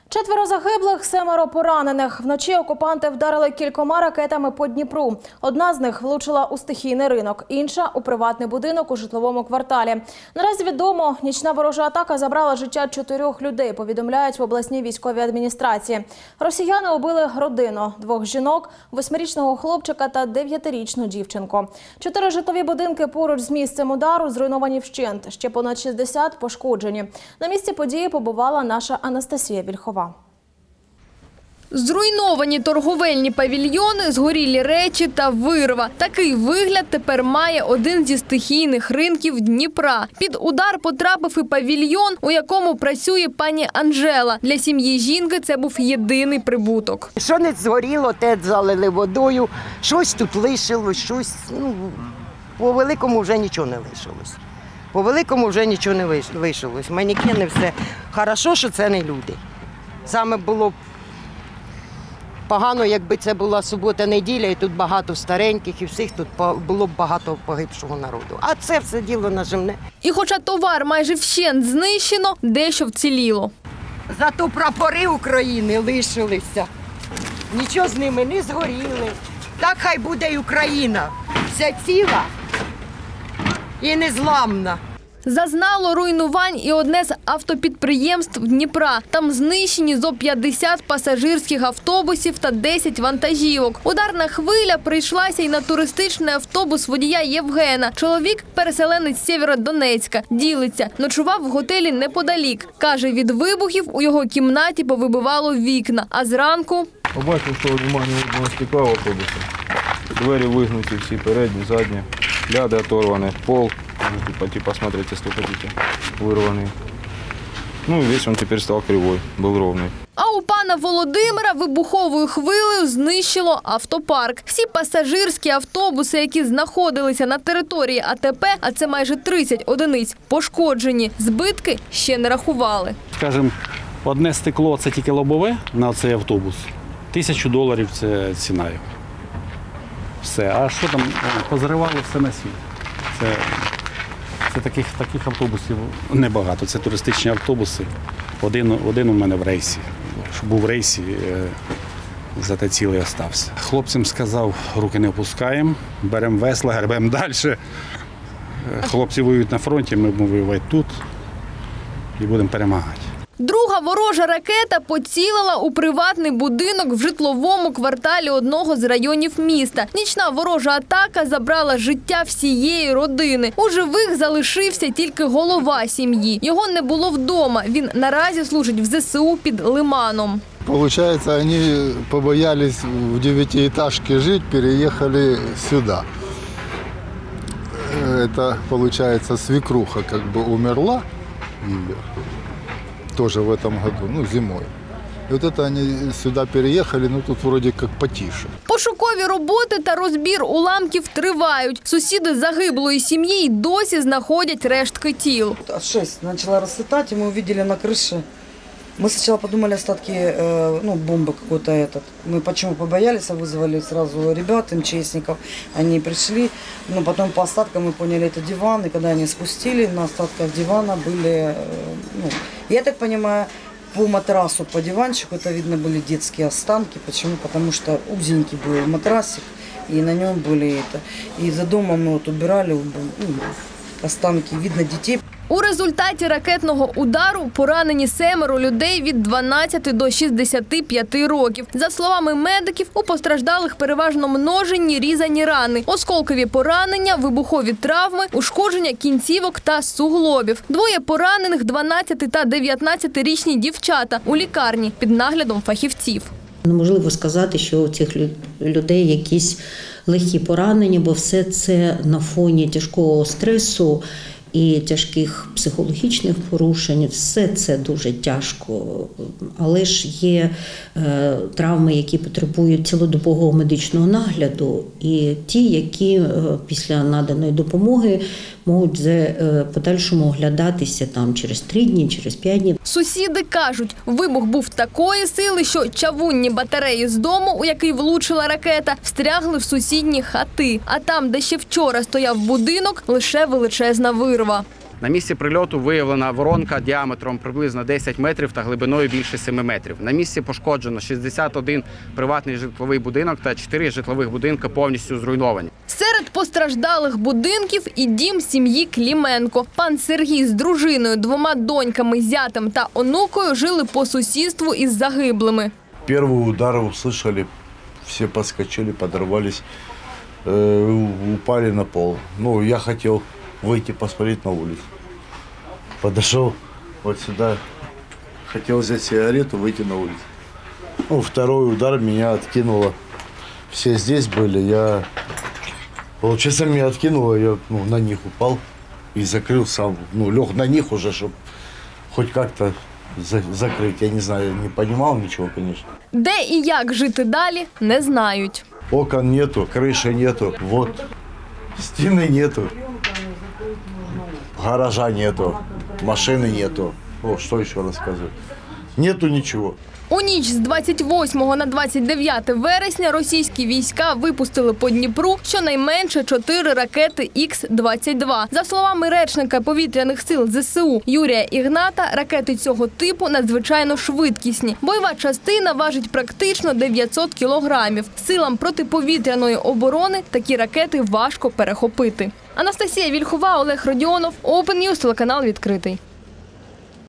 4 загиблих, 7 поранених. Вночі окупанти вдарили кількома ракетами по Дніпру. Одна з них влучила у стихійний ринок, інша – у приватний будинок у житловому кварталі. Наразі відомо, нічна ворожа атака забрала життя 4 людей, повідомляють в обласній військовій адміністрації. Росіяни убили родину – 2 жінок, 8-річного хлопчика та 9-річну дівчинку. 4 житлові будинки поруч з місцем удару зруйновані вщент, ще понад 60 пошкоджені. На місці події побувала наша Анастасія Вільхова. Зруйновані торговельні павільйони, згорілі речі та вирва. Такий вигляд тепер має один зі стихійних ринків Дніпра. Під удар потрапив і павільйон, у якому працює пані Анжела. Для сім'ї жінки це був єдиний прибуток. Що не згоріло, те залили водою, щось тут лишилось, щось, по великому вже нічого не лишилось. По великому вже нічого не лишилось. Манекени, все. Хорошо, що це не люди. Саме було погано, якби це була субота-неділя, і тут багато стареньких, і всіх тут було б багато погибшого народу. А це все діло наживне. І хоча товар майже вщент знищено, дещо вціліло. Зато прапори України лишилися. Нічого з ними не згоріли. Так хай буде й Україна. Вся ціла і незламна. Зазнало руйнувань і одне з автопідприємств Дніпра. Там знищені зо 50 пасажирських автобусів та 10 вантажівок. Ударна хвиля прийшлася й на туристичний автобус водія Євгена. Чоловік – переселенець з Сєвєродонецька. Ділиться. Ночував в готелі неподалік. Каже, від вибухів у його кімнаті повибивало вікна. А зранку... Побачив, що внимання стекла в автобусі. Двері вигнуті всі, передні, задні. Ляди оторвані, пол. Посмотрите, что хотите, вырванный. Ну и весь он теперь стал кривой, был ровный. А у пана Володимира вибуховою хвилею знищило автопарк. Всі пасажирські автобуси, які знаходилися на території АТП, а це майже 30 одиниць, пошкоджені. Збитки ще не рахували. Скажімо, одне стекло – це тільки лобове на цей автобус. $1000 – це ціна його. Все. А що там? Позривали все на світ. Це таких автобусів небагато. Це туристичні автобуси. Один у мене в рейсі. Що був в рейсі, зате цілий остався. Хлопцям сказав, руки не опускаємо, беремо весла, гребемо далі. Хлопці воюють на фронті, ми будемо воювати тут і будемо перемагати. Друга ворожа ракета поцілила у приватний будинок в житловому кварталі одного з районів міста. Нічна ворожа атака забрала життя всієї родини. У живих залишився тільки голова сім'ї. Його не було вдома. Він наразі служить в ЗСУ під Лиманом. Получается, они побоялись в 9-этажке жить, переехали сюда. Это, получается, свекруха как бы умерла, тоже в этом году, зимой. И вот это они сюда переехали, тут вроде как потише. Пошукові роботи та розбір уламків тривають. Сусіди загиблої сім'ї й досі знаходять рештки тіл. От 6 почала розсвітати, і ми побачили на криші. Мы сначала подумали остатки бомбы какой-то этот. Мы почему побоялись, вызвали сразу ребят, МЧСников. Они пришли, но потом по остаткам мы поняли, это диван. И когда они спустили, на остатках дивана были, я так понимаю, по матрасу, по диванчику, это видно были детские останки. Почему? Потому что узенький был матрасик, и на нем были это. И за домом мы убирали останки, видно детей. У результаті ракетного удару поранені 7 людей від 12 до 65 років. За словами медиків, у постраждалих переважно множинні різані рани, осколкові поранення, вибухові травми, ушкодження кінцівок та суглобів. 2 поранених – 12 та 19-річні дівчата у лікарні під наглядом фахівців. Неможливо сказати, що у цих людей якісь легкі поранення, бо все це на фоні тяжкого стресу і тяжких психологічних порушень. Все це дуже тяжко. Але ж є травми, які потребують цілодобового медичного нагляду, і ті, які після наданої допомоги можуть в подальшому оглядатися через 3 дні, через 5 днів. Сусіди кажуть, вибух був такої сили, що чавунні батареї з дому, у який влучила ракета, встрягли в сусідні хати. А там, де ще вчора стояв будинок, лише величезна вирва. На місці прильоту виявлена воронка діаметром приблизно 10 метрів та глибиною більше 7 метрів. На місці пошкоджено 61 приватний житловий будинок та 4 житлових будинки повністю зруйновані. Серед постраждалих будинків і дім сім'ї Кліменко. Пан Сергій з дружиною, 2 доньками, зятем та онукою жили по сусідству із загиблими. Первый удар услышали, все подскочили, подорвались, упали на пол. Ну, я хотел выйти посмотреть на улицу. Подошел вот сюда, хотел взять сигарету, выйти на улицу. Ну, второй удар меня откинуло. Все здесь были, получается, меня откинуло, я на них упал и закрыл сам, лег на них уже, чтобы хоть как-то закрыть. Я не знаю, не понимал ничего, конечно. Де і як жити далі, не знають. Окон нету, крыши нету, вот, стены нету, гаража нету, машины нету. О, что еще рассказывать? Нету ничего. У ніч з 28 на 29 вересня російські війська випустили по Дніпру щонайменше 4 ракети Х-22. За словами речника повітряних сил ЗСУ Юрія Ігната, ракети цього типу надзвичайно швидкісні. Бойова частина важить практично 900 кілограмів. Силам протиповітряної оборони такі ракети важко перехопити. Анастасія Вільхова, Олег Родіонов, Open News, телеканал «Відкритий».